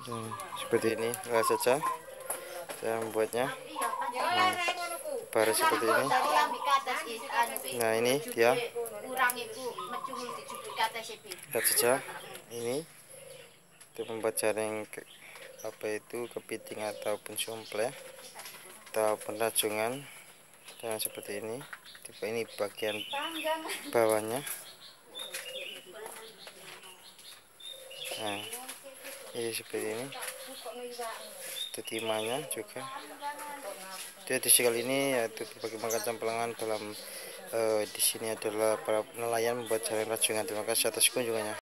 Seperti ini saja saya membuatnya. Baru seperti ini. Nah, ini dia. Lihat saja ini untuk membuat jaring kepiting ataupun sumplet ataupun rajungan. Dan seperti ini. Coba ini bagian bawahnya. Nah, ini seperti ini. Itu timahnya juga. Jadi kali ini yaitu berbagai macam campurangan dalam di sini adalah para nelayan membuat jaring rajungan. Terima kasih atas kunjungannya.